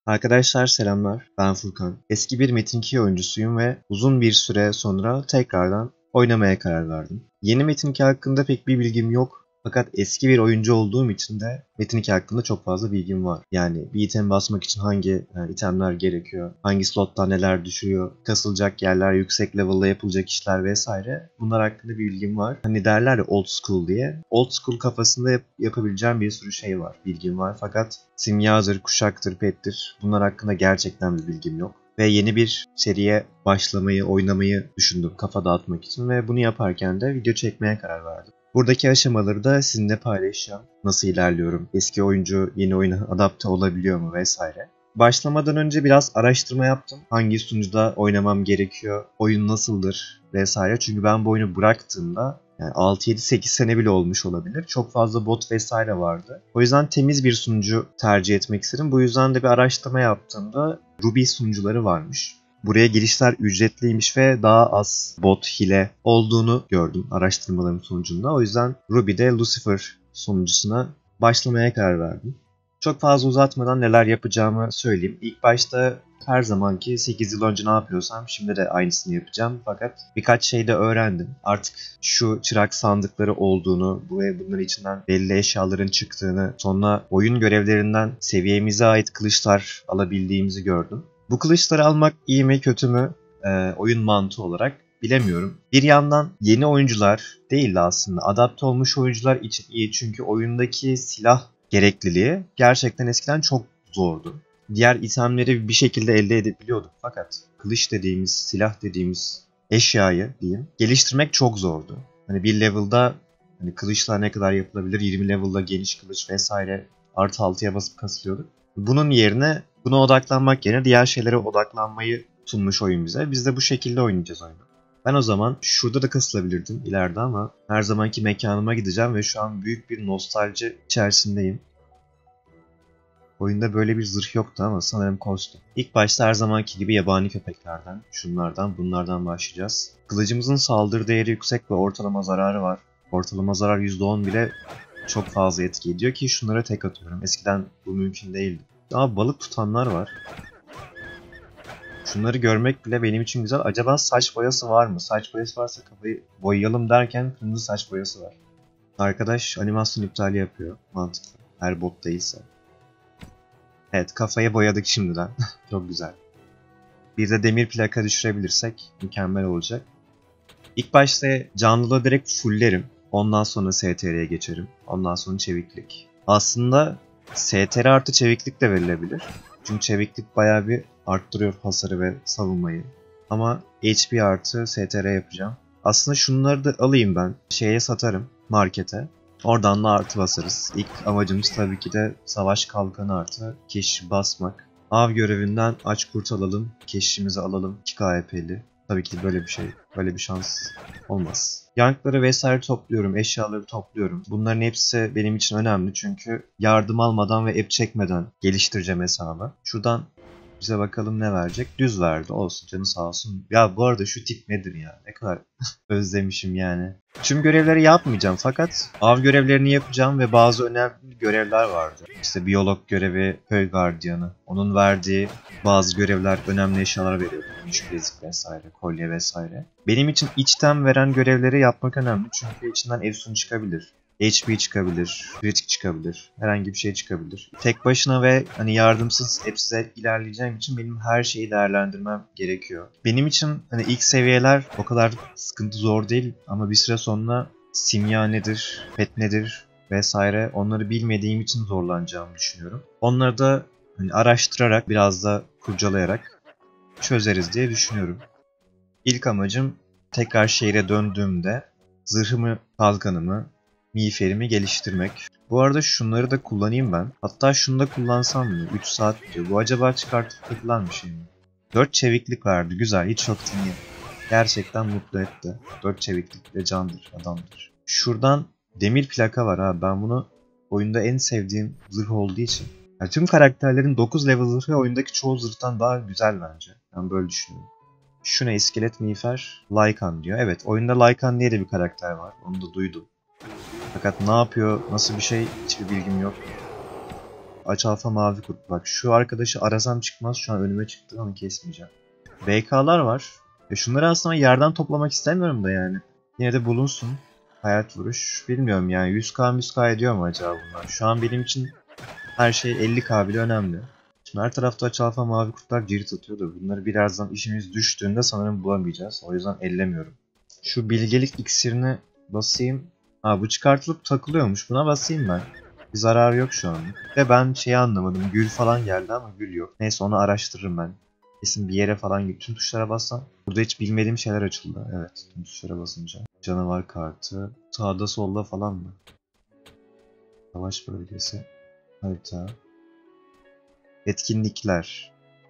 Arkadaşlar selamlar, ben Furkan. Eski bir Metin 2 oyuncusuyum ve uzun bir süre sonra tekrardan oynamaya karar verdim. Yeni Metin 2 hakkında pek bir bilgim yok. Fakat eski bir oyuncu olduğum için de Metin 2 hakkında çok fazla bilgim var. Yani bir item basmak için hangi itemler gerekiyor, hangi slottan neler düşüyor, kasılacak yerler, yüksek level'da yapılacak işler vesaire. Bunlar hakkında bir bilgim var. Hani derler ya old school diye. Old school kafasında yapabileceğim bir sürü şey var, bilgim var. Fakat simyadır, kuşaktır, pettir bunlar hakkında gerçekten bir bilgim yok. Ve yeni bir seriye başlamayı, oynamayı düşündüm kafa dağıtmak için ve bunu yaparken de video çekmeye karar verdim. Buradaki aşamaları da sizinle paylaşacağım. Nasıl ilerliyorum, eski oyuncu yeni oyuna adapte olabiliyor mu vesaire. Başlamadan önce biraz araştırma yaptım. Hangi sunucuda oynamam gerekiyor, oyun nasıldır vesaire. Çünkü ben bu oyunu bıraktığımda yani 6-7-8 sene bile olmuş olabilir. Çok fazla bot vesaire vardı. O yüzden temiz bir sunucu tercih etmek istedim. Bu yüzden de bir araştırma yaptığımda Ruby sunucuları varmış. Buraya girişler ücretliymiş ve daha az bot hile olduğunu gördüm araştırmalarım sonucunda. O yüzden Ruby'de Lucifer sunucusuna başlamaya karar verdim. Çok fazla uzatmadan neler yapacağımı söyleyeyim. İlk başta her zamanki 8 yıl önce ne yapıyorsam şimdi de aynısını yapacağım. Fakat birkaç şey de öğrendim. Artık şu çırak sandıkları olduğunu ve bunların içinden belli eşyaların çıktığını, sonra oyun görevlerinden seviyemize ait kılıçlar alabildiğimizi gördüm. Bu kılıçları almak iyi mi kötü mü oyun mantığı olarak bilemiyorum. Bir yandan yeni oyuncular değil de aslında adapte olmuş oyuncular için iyi çünkü oyundaki silah gerekliliği gerçekten eskiden çok zordu. Diğer itemleri bir şekilde elde edebiliyorduk fakat kılıç dediğimiz, silah dediğimiz eşyayı diyeyim geliştirmek çok zordu. Hani bir level'da hani kılıçlar ne kadar yapılabilir? 20 level'da geniş kılıç vesaire artı 6'ya basıp kasılıyorduk. Bunun yerine buna odaklanmak yerine diğer şeylere odaklanmayı sunmuş oyun bize. Biz de bu şekilde oynayacağız oyunu. Ben o zaman şurada da kasılabilirdim ileride ama her zamanki mekanıma gideceğim ve şu an büyük bir nostalji içerisindeyim. Oyunda böyle bir zırh yoktu ama sanırım kostüm. İlk başta her zamanki gibi yabani köpeklerden, şunlardan, bunlardan başlayacağız. Kılıcımızın saldırı değeri yüksek ve ortalama zararı var. Ortalama zarar %10 bile çok fazla etki ediyor ki şunlara tek atıyorum. Eskiden bu mümkün değildi. Ama balık tutanlar var. Şunları görmek bile benim için güzel. Acaba saç boyası var mı? Saç boyası varsa kafayı boyayalım derken kırmızı saç boyası var. Arkadaş animasyon iptali yapıyor. Mantıklı. Her bot değilse. Evet kafayı boyadık şimdiden. Çok güzel. Bir de demir plaka düşürebilirsek mükemmel olacak. İlk başta canlılığı direkt fulllerim. Ondan sonra STR'ye geçerim. Ondan sonra çeviklik. Aslında STR artı çeviklik de verilebilir. Çünkü çeviklik bayağı bir arttırıyor hasarı ve savunmayı. Ama HP artı STR yapacağım. Aslında şunları da alayım ben. Şeye satarım markete. Oradan da artı basarız. İlk amacımız tabii ki de savaş kalkanı artı keşif basmak. Av görevinden aç kurt alalım. Keşişimizi alalım. 2 KHP'li. Tabii ki böyle bir şey, böyle bir şans olmaz. Yankları vesaire topluyorum, eşyaları topluyorum. Bunların hepsi benim için önemli çünkü yardım almadan ve app çekmeden geliştireceğim hesabı. Şuradan bize bakalım ne verecek. Düz verdi. Olsun canı sağ olsun. Ya bu arada şu tip nedir ya? Ne kadar özlemişim yani. Tüm görevleri yapmayacağım fakat av görevlerini yapacağım ve bazı önemli görevler vardı. İşte biyolog görevi, köy gardiyanı. Onun verdiği bazı görevler önemli eşyalar veriyor. Gümüş bilezik vesaire, kolye vesaire. Benim için içten veren görevleri yapmak önemli çünkü içinden efsun çıkabilir. HP çıkabilir, kritik çıkabilir, herhangi bir şey çıkabilir. Tek başına ve hani yardımsız, hepsize ilerleyeceğim için benim her şeyi değerlendirmem gerekiyor. Benim için hani ilk seviyeler o kadar sıkıntı zor değil ama bir süre sonra simya nedir, pet nedir vesaire onları bilmediğim için zorlanacağımı düşünüyorum. Onları da hani araştırarak, biraz da kurcalayarak çözeriz diye düşünüyorum. İlk amacım tekrar şehre döndüğümde zırhımı, kalkanımı, miğferimi geliştirmek. Bu arada şunları da kullanayım ben. Hatta şunu da kullansam mı? 3 saat diyor. Bu acaba çıkartıp takılan bir şey mi? 4 çeviklik verdi. Güzel. Hiç yok değil. Gerçekten mutlu etti. 4 çeviklik ve candır, adamdır. Şuradan demir plaka var ha. Ben bunu oyunda en sevdiğim zırh olduğu için. Yani tüm karakterlerin 9 level zırhı oyundaki çoğu zırhtan daha güzel bence. Ben böyle düşünüyorum. Şu ne? İskelet miğfer. Lycan diyor. Evet oyunda Lycan diye de bir karakter var. Onu da duydum. Fakat ne yapıyor, nasıl bir şey hiçbir bilgim yok. Aç alfa mavi kurt. Bak şu arkadaşı arasam çıkmaz. Şu an önüme çıktı ama kesmeyeceğim. BK'lar var. Şunları aslında yerden toplamak istemiyorum da yani. Yine de bulunsun. Hayat vuruş. Bilmiyorum yani 100k 100k ediyor mu acaba bunlar? Şu an benim için her şey 50k bile önemli. Şimdi her tarafta aç alfa mavi kurtlar cirit atıyor da bunları birazdan işimiz düştüğünde sanırım bulamayacağız. O yüzden ellemiyorum. Şu bilgelik iksirini basayım. Ha bu çıkartılıp takılıyormuş. Buna basayım ben. Bir zararı yok şu an. Ve ben şeyi anlamadım. Gül falan geldi ama gül yok. Neyse onu araştırırım ben. Kesin bir yere falan git. Tüm tuşlara bassam. Burada hiç bilmediğim şeyler açıldı. Evet. Tüm tuşlara basınca. Canavar kartı. Sağda solda falan mı? Savaş bölgesi. Harita. Etkinlikler.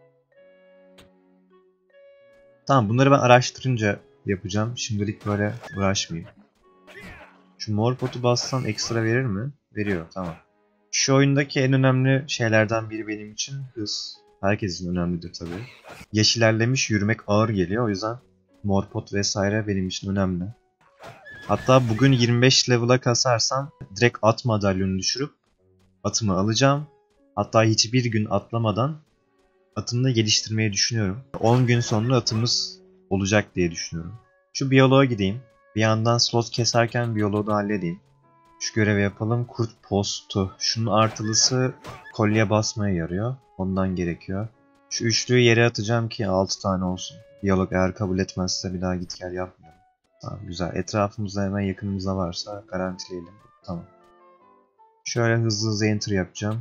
Tamam bunları ben araştırınca yapacağım. Şimdilik böyle uğraşmayayım. Şu mor potu bassam ekstra verir mi? Veriyor. Tamam. Şu oyundaki en önemli şeylerden biri benim için hız. Herkes için önemlidir tabii. Yaş ilerlemiş yürümek ağır geliyor. O yüzden mor pot vesaire benim için önemli. Hatta bugün 25 level'a kasarsam direkt at madalyonu düşürüp atımı alacağım. Hatta hiçbir gün atlamadan atımı da geliştirmeyi düşünüyorum. 10 gün sonra atımız olacak diye düşünüyorum. Şu biyoloğa gideyim. Bir yandan slot keserken biyoloğu da halledeyim. Şu görevi yapalım. Kurt postu. Şunun artılısı kolye basmaya yarıyor. Ondan gerekiyor. Şu üçlüyü yere atacağım ki 6 tane olsun. Biyolog eğer kabul etmezse bir daha git gel yapmıyorum. Tamam güzel. Etrafımızda hemen yakınımızda varsa garantileyelim. Tamam. Şöyle hızlı hızlı enter yapacağım.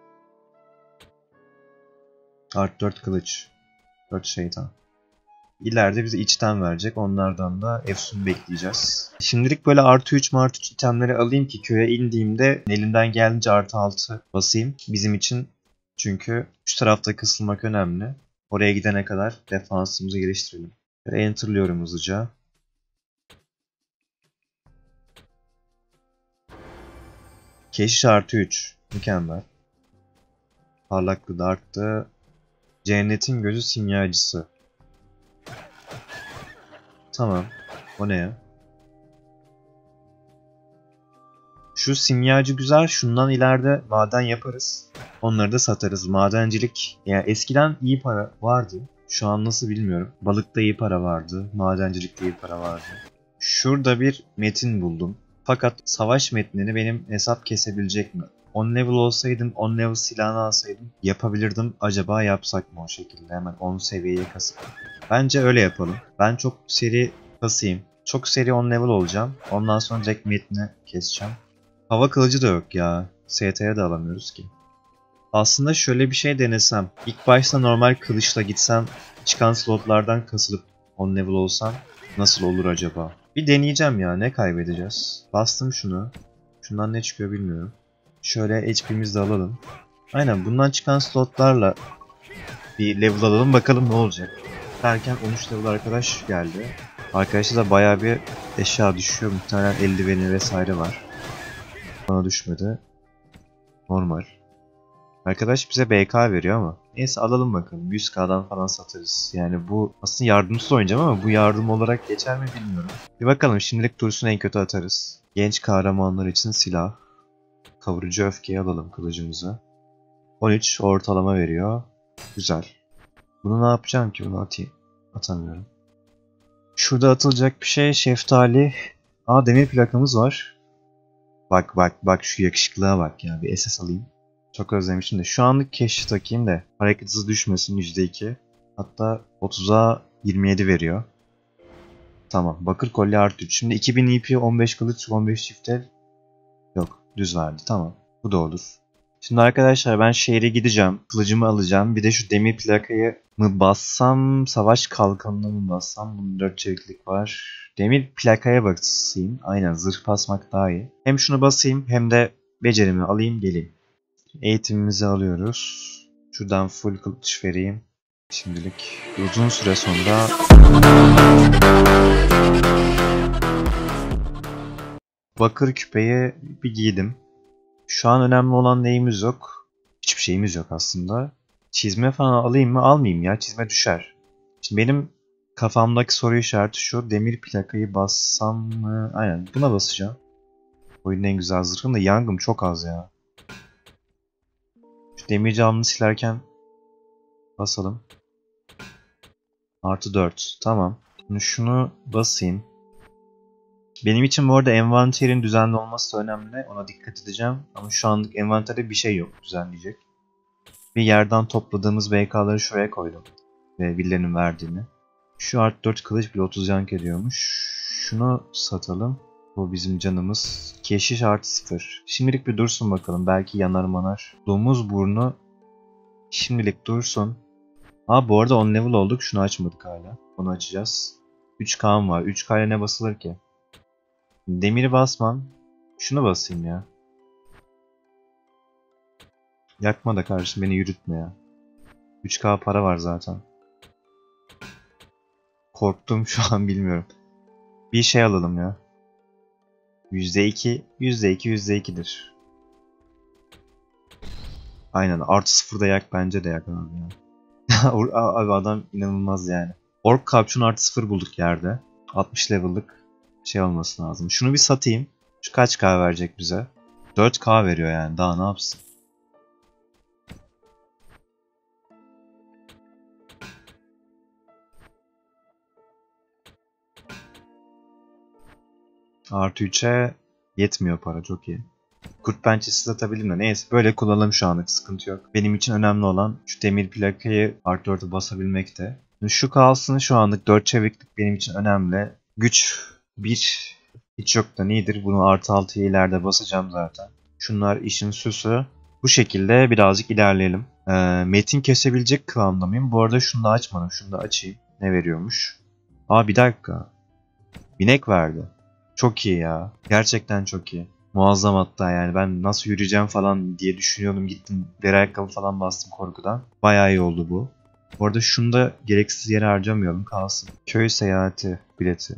Art 4 kılıç. 4 şeytan. İleride bize içten verecek. Onlardan da efsun bekleyeceğiz. Şimdilik böyle artı 3 artı 3 itemleri alayım ki köye indiğimde elimden geldiğince artı 6 basayım. Bizim için çünkü şu tarafta kısılmak önemli. Oraya gidene kadar defansımızı geliştirelim. Enter'lıyorum hızlıca. Keşiş artı 3. Mükemmel. Parlaklığı da arttı. Cennetin gözü simyacısı. Tamam. O ne ya? Şu simyacı güzel. Şundan ileride maden yaparız. Onları da satarız. Madencilik. Yani eskiden iyi para vardı. Şu an nasıl bilmiyorum. Balıkta iyi para vardı. Madencilikte iyi para vardı. Şurada bir metin buldum. Fakat savaş metnini benim hesap kesebilecek mi? 10 level olsaydım, 10 level silahını alsaydım yapabilirdim. Acaba yapsak mı o şekilde? Hemen 10 seviyeye kasıp. Bence öyle yapalım. Ben çok seri kasayım. Çok seri 10 level olacağım. Ondan sonra direkt metni keseceğim. Hava kılıcı da yok ya. ST'ye de alamıyoruz ki. Aslında şöyle bir şey denesem. İlk başta normal kılıçla gitsem, çıkan slotlardan kasılıp 10 level olsam nasıl olur acaba? Bir deneyeceğim ya, ne kaybedeceğiz? Bastım şunu. Şundan ne çıkıyor bilmiyorum. Şöyle HP'mizi de alalım. Aynen bundan çıkan slotlarla bir level alalım bakalım ne olacak. Derken 13 level arkadaş geldi. Arkadaşta da bayağı bir eşya düşüyor. Muhtemelen eldiveni vesaire var. Bana düşmedi. Normal. Arkadaş bize BK veriyor ama. Neyse alalım bakalım. 100k'dan falan satarız. Yani bu aslında yardımsız oynayacağım ama bu yardım olarak geçer mi bilmiyorum. Bir bakalım şimdilik dursun en kötü atarız. Genç kahramanlar için silah. Kavurucu öfkeyi alalım kılıcımıza. 13 ortalama veriyor. Güzel. Bunu ne yapacağım ki? Bunu atayım. Atamıyorum. Şurada atılacak bir şey. Şeftali. Aa demir plakamız var. Bak bak bak şu yakışıklığa bak ya. Bir SS alayım. Çok özlemişim de. Şu anlık keşif takayım da hareket hızı düşmesin %2. Hatta 30'a 27 veriyor. Tamam. Bakır kolye artı 3. Şimdi 2000 EP 15 kılıç 15 çiftel. Yok. Düz verdi. Tamam. Bu da olur. Şimdi arkadaşlar ben şehre gideceğim. Kılıcımı alacağım. Bir de şu demir plakayı mı bassam, savaş kalkanına mı bassam? Bunun 4 çeviklik var. Demir plakaya basayım. Aynen zırh basmak daha iyi. Hem şunu basayım hem de becerimi alayım geleyim. Eğitimimizi alıyoruz. Şuradan full kılıç vereyim. Şimdilik uzun süre sonra bakır küpeyi bir giydim. Şu an önemli olan neyimiz yok? Hiçbir şeyimiz yok aslında. Çizme falan alayım mı? Almayayım ya. Çizme düşer. Şimdi benim kafamdaki soru işareti şu. Demir plakayı bassam mı? Aynen buna basacağım. Oyunun en güzel zırhım da yangım çok az ya. demir camını silerken basalım. Artı 4. Tamam. Şimdi şunu basayım. Benim için bu arada envanterin düzenli olması da önemli. Ona dikkat edeceğim. Ama şu anlık envanterde bir şey yok düzenleyecek. Bir yerden topladığımız BK'ları şuraya koydum. Ve birilerinin verdiğini. Şu artı 4 kılıç bile 30 yank ediyormuş. Şunu satalım. Bu bizim canımız. Keşiş artı 0. Şimdilik bir dursun bakalım. Belki yanar manar. Domuz burnu şimdilik dursun. Bu arada 10 level olduk. Şunu açmadık hala. Onu açacağız. 3K'm var. 3K ile ne basılır ki? Demiri basmam. Şunu basayım ya. Yakma da kardeşim, beni yürütme ya. 3K para var zaten. Korktum şu an, bilmiyorum. Bir şey alalım ya. %2, %2, %2'dir. Aynen, artı 0'da yak, bence de yak abi ya. Abi adam inanılmaz yani. Ork kapşon artı 0 bulduk yerde. 60 level'lık şey olması lazım. Şunu bir satayım. Şu kaç K verecek bize? 4K veriyor yani, daha ne yapsın? Artı 3'e yetmiyor para, çok iyi. Kurt pençesi satabildim de neyse, böyle kullanalım şu anlık, sıkıntı yok. Benim için önemli olan şu demir plakayı artı 4'e basabilmekte. Şu kalsın şu anlık, 4 çeviklik benim için önemli. Güç 1 hiç yoktan iyidir, bunu artı 6'ya ileride basacağım zaten. Şunlar işin süsü. Bu şekilde birazcık ilerleyelim. Metin kesebilecek kıvamda mıyım? Bu arada şunu da açmadım, şunu da açayım. Ne veriyormuş? Bir dakika. Binek verdi. Çok iyi ya. Gerçekten çok iyi. Muazzam hatta, yani ben nasıl yürüyeceğim falan diye düşünüyordum. Gittim deri ayakkabı falan bastım korkudan. Bayağı iyi oldu bu. Bu arada şunu da gereksiz yere harcamayalım, kalsın. Köy seyahati bileti.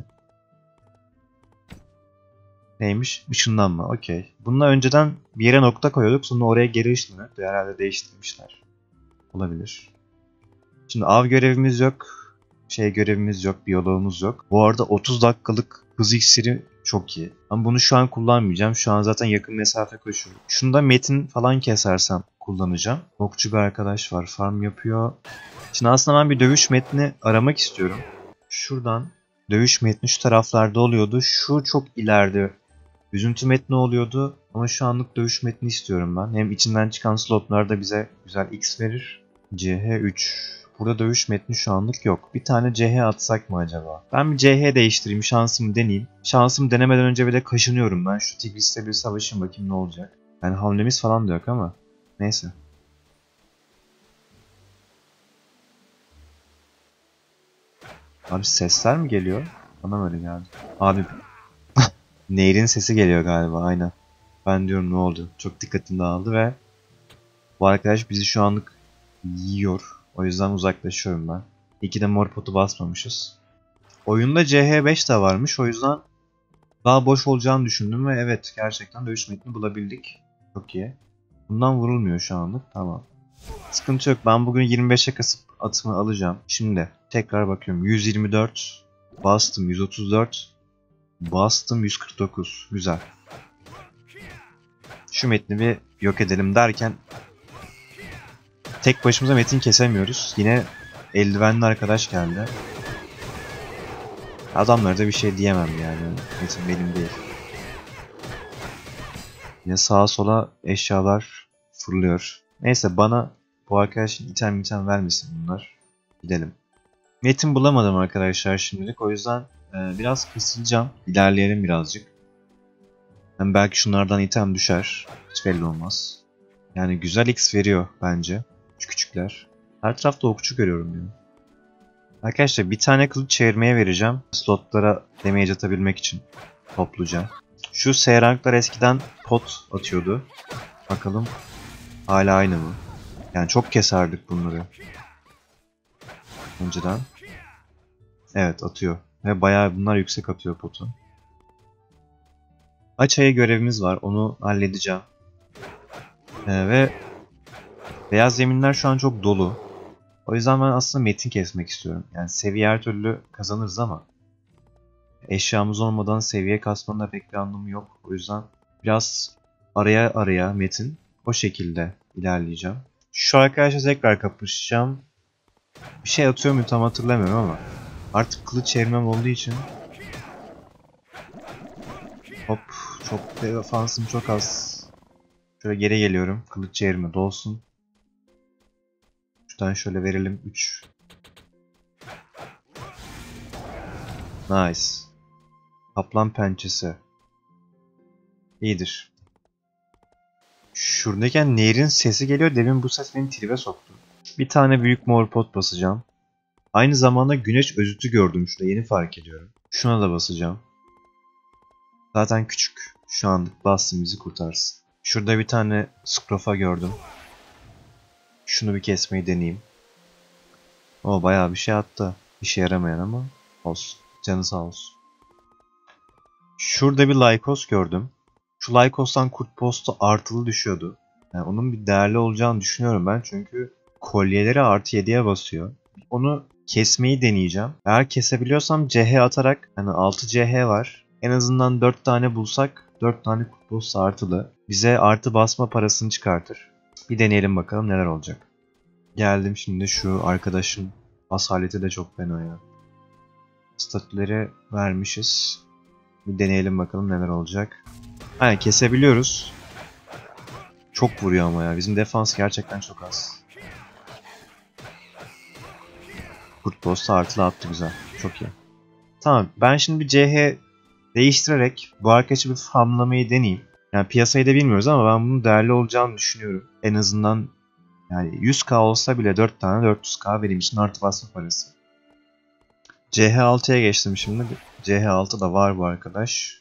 Neymiş? Işınlanma. Okey. Bununla önceden bir yere nokta koyuyorduk. Sonra oraya geri ışınlanıyordu. Herhalde değiştirmişler. Olabilir. Şimdi av görevimiz yok. Görevimiz yok. Biyoloğumuz yok. Bu arada 30 dakikalık hız iksiri çok iyi. Ama bunu şu an kullanmayacağım. Şu an zaten yakın mesafe koşuyorum. Şunu da metin falan kesersem kullanacağım. Okçu bir arkadaş var. Farm yapıyor. Şimdi aslında ben bir dövüş metni aramak istiyorum. Şuradan dövüş metni şu taraflarda oluyordu. Şu çok ileride üzüntü metni oluyordu. Ama şu anlık dövüş metni istiyorum ben. Hem içinden çıkan slotlar da bize güzel X verir. CH3. Burada dövüş metni şu anlık yok. Bir tane CH atsak mı acaba? Ben bir CH değiştireyim, şansımı deneyeyim. Şansımı denemeden önce bile kaşınıyorum ben. Şu Tigris'le bir savaşayım, bakayım ne olacak. Yani hamlemiz falan da yok ama. Neyse. Abi sesler mi geliyor? Bana böyle geldi. Abi Nehir'in sesi geliyor galiba, aynen. Ben diyorum ne oldu? Çok dikkatim dağıldı ve bu arkadaş bizi şu anlık yiyor. O yüzden uzaklaşıyorum ben. İki de mor potu basmamışız. Oyunda CH5 de varmış. O yüzden daha boş olacağını düşündüm ve evet, gerçekten dövüş metni bulabildik. Çok iyi. Bundan vurulmuyor şu anlık. Tamam. Sıkıntı yok. Ben bugün 25'e kasıp atımı alacağım. Şimdi tekrar bakıyorum. 124. Bastım 134. Bastım 149. Güzel. Şu metni bir yok edelim derken tek başımıza metin kesemiyoruz. Yine eldivenli arkadaş geldi. Adamlara da bir şey diyemem yani. Metin benim değil. Yine sağa sola eşyalar fırlıyor. Neyse, bana bu arkadaşın item vermesin bunlar. Gidelim. Metin bulamadım arkadaşlar şimdilik. O yüzden biraz kısılacağım. İlerleyelim birazcık. Hem belki şunlardan item düşer. Hiç belli olmaz. Yani güzel X veriyor bence. Şu küçükler. Her tarafta okçu görüyorum ya. Arkadaşlar bir tane kılıç çevirmeye vereceğim. Slotlara damage atabilmek için topluca. Şu S ranklar eskiden pot atıyordu. Bakalım hala aynı mı? Yani çok keserdik bunları önceden. Evet, atıyor. Ve bayağı bunlar yüksek atıyor potu. Açaya görevimiz var. Onu halledeceğim. Ve beyaz zeminler şu an çok dolu. O yüzden ben aslında metin kesmek istiyorum. Yani seviye her türlü kazanırız ama eşyamız olmadan seviye kasmanın da pek bir anlamı yok. O yüzden biraz araya metin. O şekilde ilerleyeceğim. Şu arkadaşla tekrar kapışacağım. Bir şey atıyor mu tam hatırlamıyorum ama. Artık kılıç çevirmem olduğu için. Hop. Çok defansım çok az. Şöyle geri geliyorum. Kılıç çevirme dolsun. Şuradan şöyle verelim. 3. Nice. Kaplan pençesi. İyidir. Şuradayken nehrin sesi geliyor. Demin bu ses beni tribe soktu. Bir tane büyük mor pot basacağım. Aynı zamanda güneş özütü gördüm şurada. Yeni fark ediyorum. Şuna da basacağım. Zaten küçük. Şu anlık bassın bizi kurtarsın. Şurada bir tane skrofa gördüm. Şunu bir kesmeyi deneyeyim. O bayağı bir şey attı. İşe yaramayan ama olsun. Canı sağ olsun. Şurada bir Lycos gördüm. Şu Lycos'tan kurt postu artılı düşüyordu. Yani onun bir değerli olacağını düşünüyorum ben. Çünkü kolyeleri artı 7'ye basıyor. Onu kesmeyi deneyeceğim. Eğer kesebiliyorsam CH atarak, hani 6 CH var. En azından 4 tane bulsak 4 tane kurt postu artılı. Bize artı basma parasını çıkartır. Bir deneyelim bakalım neler olacak. Geldim şimdi şu arkadaşın asaleti de çok fena ya. Statüleri vermişiz. Bir deneyelim bakalım neler olacak. Aynen kesebiliyoruz. Çok vuruyor ama ya. Bizim defans gerçekten çok az. Kurt postu artılı attı güzel. Çok iyi. Tamam ben şimdi bir CH değiştirerek bu arkadaşı bir farmlamayı deneyeyim. Yani piyasayı da bilmiyoruz ama ben bunun değerli olacağını düşünüyorum. En azından yani 100k olsa bile 4 tane 400k benim için artı basma parası. CH6'ya geçtim şimdi. CH6 da var bu arkadaş.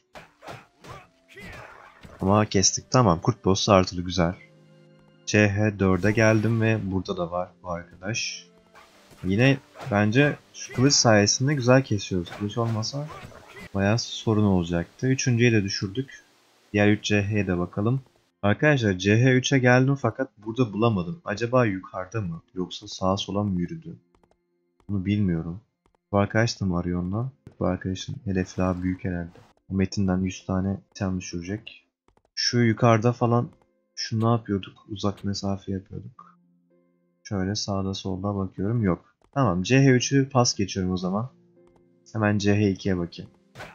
Ama kestik tamam. Kurt boss'u artılı güzel. CH4'e geldim ve burada da var bu arkadaş. Yine bence şu kılıç sayesinde güzel kesiyoruz. Kılıç olmasa bayağı sorun olacaktı. Üçüncüye de düşürdük. Diğer 3 CH'ye de bakalım. Arkadaşlar CH3'e geldim fakat burada bulamadım. Acaba yukarıda mı yoksa sağa sola mı yürüdü? Bunu bilmiyorum. Bu arkadaş da mı arıyor ondan? Bu arkadaşın hedefi daha büyük herhalde. O metinden 100 tane item düşürecek. Şu yukarıda falan şu ne yapıyorduk? Uzak mesafe yapıyorduk. Şöyle sağda solda bakıyorum. Yok. Tamam CH3'ü pas geçiyorum o zaman. Hemen CH2'ye bakayım.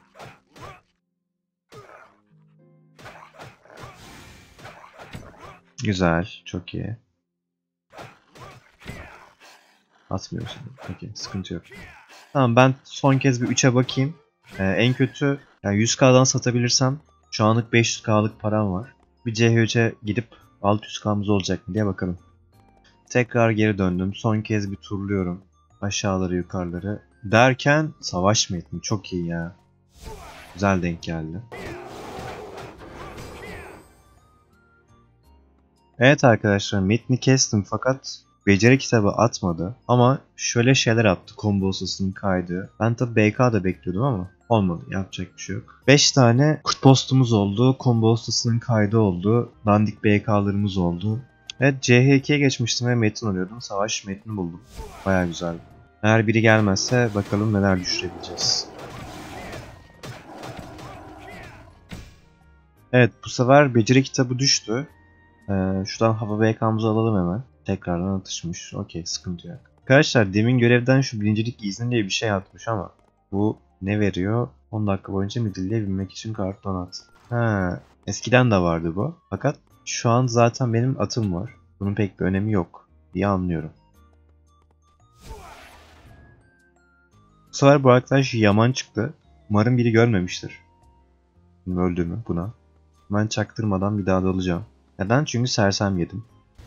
Güzel. Çok iyi. Atmıyorsun. Okey. Sıkıntı yok. Tamam ben son kez bir 3'e bakayım. En kötü yani 100k'dan satabilirsem şu anlık 500k'lık param var. Bir CH3'e gidip 600k'mız olacak mı diye bakalım. Tekrar geri döndüm. Son kez bir turluyorum. Aşağıları yukarıları. Derken savaş metni çok iyi ya. Güzel denk geldi. Evet arkadaşlar metni kestim fakat beceri kitabı atmadı. Ama şöyle şeyler yaptı. Combo hızının kaydı. Ben tabi BK da bekliyordum ama olmadı. Yapacak bir şey yok. 5 tane kurt postumuz oldu. Combo hızının kaydı oldu. Dandik BK'larımız oldu. Evet CH2'ye geçmiştim ve metin arıyordum. Savaş metni buldum. Baya güzeldi. Eğer biri gelmezse bakalım neler düşürebileceğiz. Evet bu sefer beceri kitabı düştü. Şuradan hava BK'mızı alalım hemen. Tekrardan atışmış. Okey sıkıntı yok. Arkadaşlar demin görevden şu birincilik izni diye bir şey atmış ama bu ne veriyor? 10 dakika boyunca midilliye binmek için karton at. Ha, eskiden de vardı bu. Fakat şu an zaten benim atım var. Bunun pek bir önemi yok diye anlıyorum. Bu sefer bu arkadaş yaman çıktı. Umarım biri görmemiştir. Öldüğümü buna. Ben çaktırmadan bir daha dalacağım. Neden? Çünkü sersem yedim.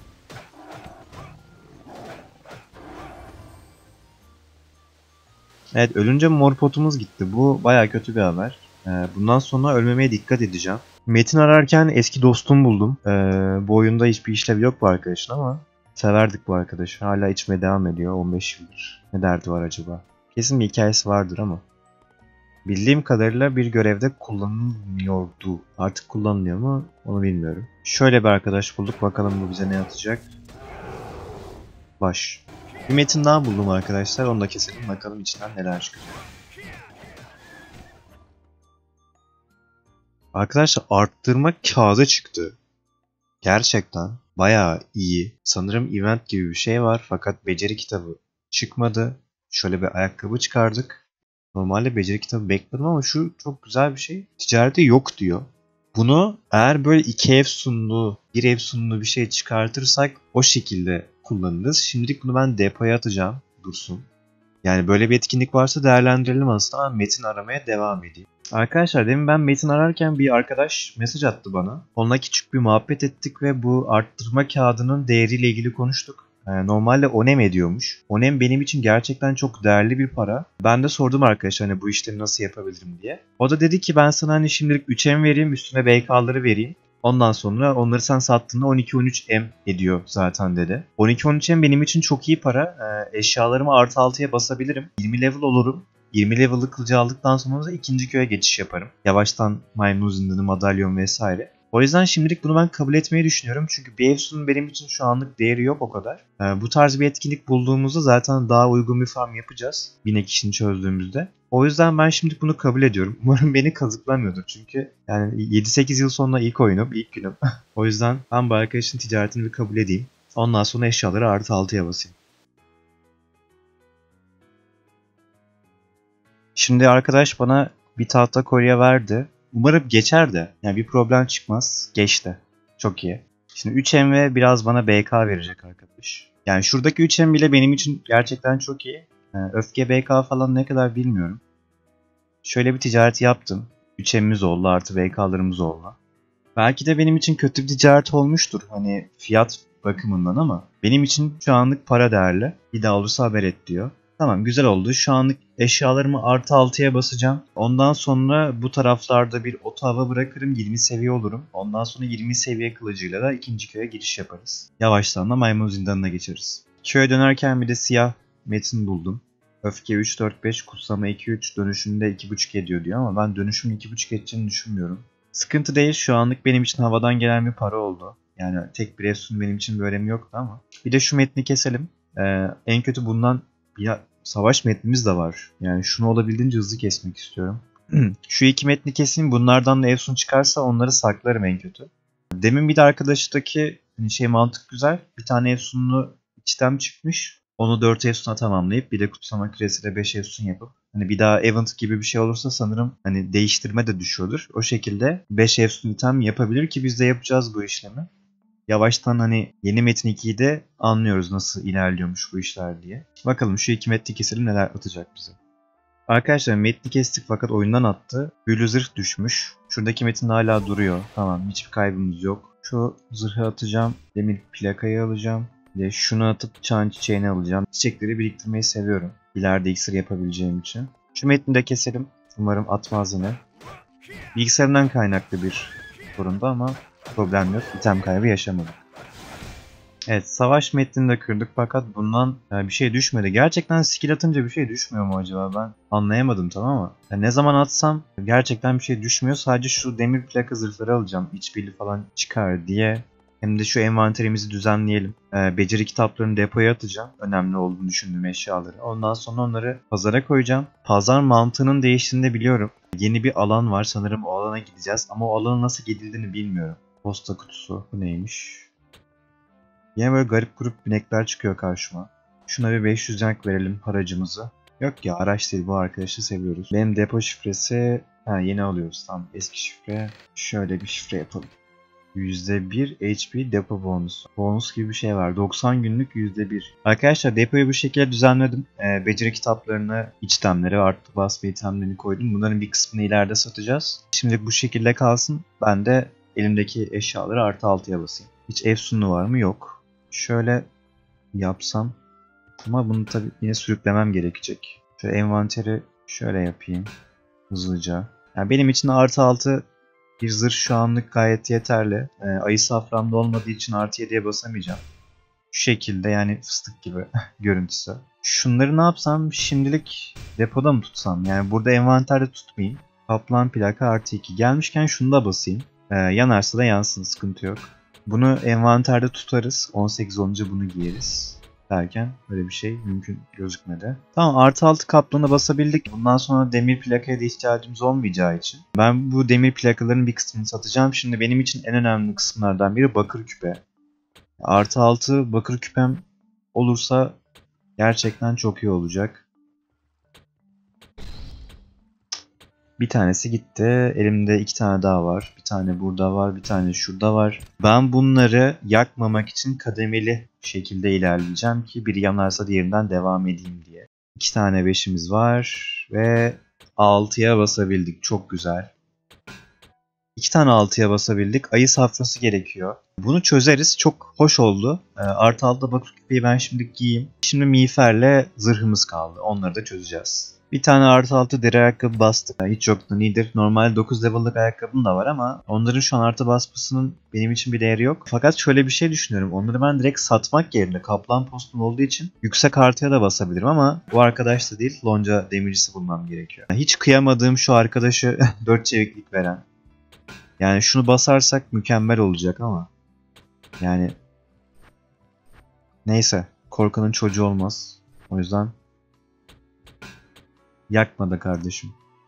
Evet ölünce mor potumuz gitti. Bu baya kötü bir haber. Bundan sonra ölmemeye dikkat edeceğim. Metin ararken eski dostum buldum. Bu oyunda hiçbir işlev yok bu arkadaşın ama severdik bu arkadaşı. Hala içmeye devam ediyor 15 yıldır. Ne derdi var acaba? Kesin bir hikayesi vardır ama. Bildiğim kadarıyla bir görevde kullanılmıyordu. Artık kullanılıyor mu onu bilmiyorum. Şöyle bir arkadaş bulduk. Bakalım bu bize ne atacak. Baş. Bir metin daha buldum arkadaşlar. Onu da keselim. Bakalım içinden neler çıkacak. Arkadaşlar arttırma kağıdı çıktı. Gerçekten bayağı iyi. Sanırım event gibi bir şey var fakat beceri kitabı çıkmadı. Şöyle bir ayakkabı çıkardık. Normalde beceri kitabı bekledim ama şu çok güzel bir şey. Ticarette yok diyor. Bunu eğer böyle iki efsunlu, bir efsunlu bir şey çıkartırsak o şekilde kullanırız. Şimdilik bunu ben depoya atacağım. Dursun. Yani böyle bir etkinlik varsa değerlendirelim aslında ama metin aramaya devam edeyim. Arkadaşlar demin ben metin ararken bir arkadaş mesaj attı bana. Onunla küçük bir muhabbet ettik ve bu arttırma kağıdının değeriyle ilgili konuştuk. Normalde onem ediyormuş. Onem benim için gerçekten çok değerli bir para. Ben de sordum arkadaşlar hani bu işlemi nasıl yapabilirim diye. O da dedi ki ben sana hani şimdilik 3M vereyim, üstüne BK'ları vereyim. Ondan sonra onları sen sattığında 12-13M ediyor zaten dedi. 12-13M benim için çok iyi para. Eşyalarımı artı 6'ya basabilirim. 20 level olurum. 20 level'lık kılıcı aldıktan sonra da ikinci köye geçiş yaparım. Yavaştan maymun zindanı, madalyon vesaire. O yüzden şimdilik bunu ben kabul etmeyi düşünüyorum. Çünkü bir efsunun benim için şu anlık değeri yok o kadar. Bu tarz bir etkinlik bulduğumuzda zaten daha uygun bir farm yapacağız. Binek işini çözdüğümüzde. O yüzden ben şimdilik bunu kabul ediyorum. Umarım beni kazıklamıyordur. Çünkü yani 7-8 yıl sonra ilk oyunum, ilk günüm. O yüzden ben bu arkadaşın ticaretini bir kabul edeyim. Ondan sonra eşyaları artı 6'ya basayım. Şimdi arkadaş bana bir tahta kolye verdi. Umarım geçer de. Yani bir problem çıkmaz. Geçti. Çok iyi. Şimdi 3M ve biraz bana BK verecek arkadaş. Yani şuradaki 3M bile benim için gerçekten çok iyi. Öfke BK falan ne kadar bilmiyorum. Şöyle bir ticaret yaptım. 3M'imiz oldu artı BK'larımız oldu. Belki de benim için kötü bir ticaret olmuştur. Hani fiyat bakımından ama benim için şu anlık para değerli. Bir daha olursa haber et diyor. Tamam güzel oldu. Şu anlık eşyalarımı artı 6'ya basacağım. Ondan sonra bu taraflarda bir oto hava bırakırım. 20 seviye olurum. Ondan sonra 20 seviye kılıcıyla da ikinci köye giriş yaparız. Yavaştan da maymun zindanına geçeriz. Köye dönerken bir de siyah metin buldum. Öfke 3-4-5, kutsama 2-3, dönüşünde 2.5 ediyor diyor ama ben dönüşümün 2.5 edeceğini düşünmüyorum. Sıkıntı değil, şu anlık benim için havadan gelen bir para oldu. Yani tek bir efsun benim için bir önemi yoktu ama. Bir de şu metni keselim. En kötü bundan bir savaş metnimiz de var. Yani şunu olabildiğince hızlı kesmek istiyorum. Şu iki metni keseyim. Bunlardan da efsun çıkarsa onları saklarım en kötü. Demin bir de arkadaştaki mantık güzel. Bir tane efsunlu içten çıkmış. Onu 4 efsuna tamamlayıp bir de kutsama küresiyle 5 efsun yapıp hani bir daha event gibi bir şey olursa sanırım hani değiştirme de düşüyordur. O şekilde 5 efsun item yapabilir ki biz de yapacağız bu işlemi. Yavaştan hani yeni Metin 2'yi de anlıyoruz nasıl ilerliyormuş bu işler diye. Bakalım şu iki metni keselim neler atacak bize. Arkadaşlar metni kestik fakat oyundan attı. Büyülü zırh düşmüş. Şuradaki metin hala duruyor. Tamam hiçbir kaybımız yok. Şu zırhı atacağım. Demir plakayı alacağım. Bir de şunu atıp çan çiçeğini alacağım. Çiçekleri biriktirmeyi seviyorum. İleride iksir yapabileceğim için. Şu metni de keselim. Umarım atmaz yine. Bilgisayarından kaynaklı bir sorundu ama problem yok. İtem kaybı yaşamadım. Evet savaş metnini de kırdık fakat bundan bir şey düşmedi. Gerçekten skill atınca bir şey düşmüyor mu acaba? Ben anlayamadım tamam mı? Yani ne zaman atsam gerçekten bir şey düşmüyor. Sadece şu demir plaka zırhları alacağım. İçbirliği falan çıkar diye. Hem de şu envanterimizi düzenleyelim. Beceri kitaplarını depoya atacağım. Önemli olduğunu düşündüğüm eşyaları. Ondan sonra onları pazara koyacağım. Pazar mantığının değiştiğini de biliyorum. Yeni bir alan var sanırım o alana gideceğiz. Ama o alana nasıl gidildiğini bilmiyorum. Posta kutusu. Bu neymiş? Yine böyle garip grup binekler çıkıyor karşıma. Şuna bir 500 yank verelim haracımızı. Yok ya araç değil bu arkadaşı seviyoruz. Benim depo şifresi yeni alıyoruz. Tamam eski şifre. Şöyle bir şifre yapalım. %1 HP depo bonusu. Bonus gibi bir şey var. 90 günlük %1. Arkadaşlar depoyu bu şekilde düzenledim. Beceri kitaplarını, itemleri, artı bas ve itemlerini koydum. Bunların bir kısmını ileride satacağız. Şimdilik bu şekilde kalsın. Ben de elimdeki eşyaları artı 6'ya basayım. Hiç efsunlu var mı? Yok. Şöyle yapsam. Ama bunu tabii yine sürüklemem gerekecek. Şöyle envanteri şöyle yapayım. Hızlıca. Yani benim için artı 6 bir zırh şu anlık gayet yeterli. Ayı saframda olmadığı için artı 7'ye basamayacağım. Şu şekilde yani fıstık gibi görüntüsü. Şunları ne yapsam şimdilik depoda mı tutsam? Yani burada envanterde tutmayayım. Kaplan plaka artı 2. Gelmişken şunu da basayım. Yanarsa da yansın sıkıntı yok. Bunu envanterde tutarız. 18 olunca bunu giyeriz. derken öyle bir şey mümkün gözükmedi. Tamam, artı 6 kaplanı basabildik. Bundan sonra demir plakaya da ihtiyacımız olmayacağı için ben bu demir plakaların bir kısmını satacağım. Şimdi benim için en önemli kısımlardan biri bakır küpe. Artı 6 bakır küpem olursa gerçekten çok iyi olacak. Bir tanesi gitti. Elimde 2 tane daha var. Bir tane burada var. Bir tane şurada var. Ben bunları yakmamak için kademeli şekilde ilerleyeceğim ki biri yanarsa diğerinden devam edeyim diye. 2 tane 5'imiz var. Ve 6'ya basabildik. Çok güzel. 2 tane 6'ya basabildik. Ayı safrası gerekiyor. Bunu çözeriz. Çok hoş oldu. Artı 6'da bakır küpeyi ben şimdi giyeyim. Şimdi miğferle zırhımız kaldı. Onları da çözeceğiz. Bir tane artı 6 deri ayakkabı bastık. Hiç yoktu nedir? Normal 9 level'lık ayakkabım da var ama onların şu an artı basmasının benim için bir değeri yok. Fakat şöyle bir şey düşünüyorum. Onları ben direkt satmak yerine kaplan postum olduğu için yüksek artıya da basabilirim ama bu arkadaş da değil. Lonca demircisi bulmam gerekiyor. Hiç kıyamadığım şu arkadaşı 4 çeviklik veren. Yani şunu basarsak mükemmel olacak ama. Yani neyse. Korkanın çocuğu olmaz. O yüzden yakma da kardeşim.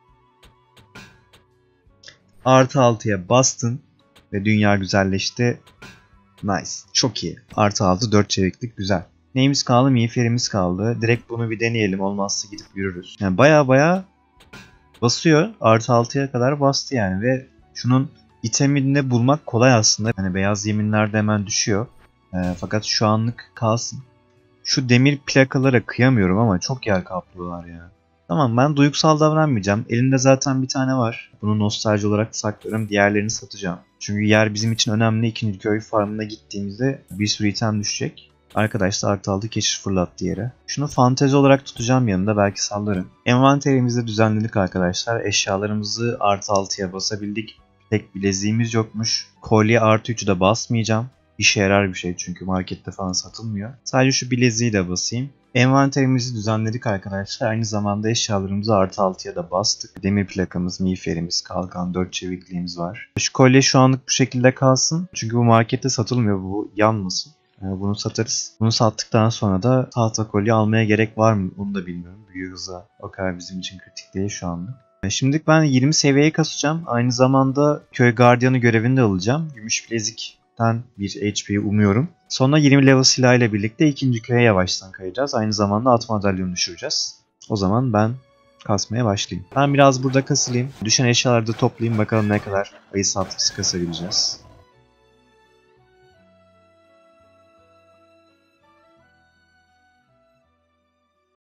Artı 6'ya bastın ve dünya güzelleşti. Nice. Çok iyi. Artı 6 4 çeviklik güzel. Neyimiz kaldı? Miğferimiz kaldı. Direkt bunu bir deneyelim. Olmazsa gidip yürürüz. Yani baya basıyor. Artı 6'ya kadar bastı yani ve şunun itemini bulmak kolay aslında. Hani beyaz yeminlerde hemen düşüyor. Fakat şu anlık kalsın. Şu demir plakalara kıyamıyorum ama çok yer kaplıyorlar ya. Tamam, ben duygusal davranmayacağım. Elimde zaten bir tane var. Bunu nostalji olarak saklarım. Diğerlerini satacağım. Çünkü yer bizim için önemli. İkinci köy farmına gittiğimizde bir sürü item düşecek. Arkadaş da artı 6 keşif fırlattı yere. Şunu fantezi olarak tutacağım yanında. Belki sallarım. Envanterimizi düzenledik arkadaşlar. Eşyalarımızı artı 6'ya basabildik. Tek bileziğimiz yokmuş. Kolye artı 3'ü de basmayacağım. İşe yarar bir şey çünkü markette falan satılmıyor. Sadece şu bileziği de basayım. Envanterimizi düzenledik arkadaşlar. Aynı zamanda eşyalarımızı artı 6'ya da bastık. Demir plakamız, miğferimiz, kalkan, 4 çevikliğimiz var. Şu kolye şu anlık bu şekilde kalsın. Çünkü bu markette satılmıyor. Bu yanmasın. Bunu satarız. Bunu sattıktan sonra da tahta kolye almaya gerek var mı? Onu da bilmiyorum. Büyü hıza o kadar bizim için kritik değil şu anda. Şimdilik ben 20 seviyeye kasacağım. Aynı zamanda köy gardiyanı görevini de alacağım. Gümüş bilezikten bir HP'yi umuyorum. Sonra 20 level silah ile birlikte ikinci köye yavaştan kayacağız. Aynı zamanda at madalyonu düşüreceğiz. O zaman ben kasmaya başlayayım. Ben biraz burada kasılayım. Düşen eşyaları da toplayayım bakalım ne kadar ayı safrası kasabileceğiz.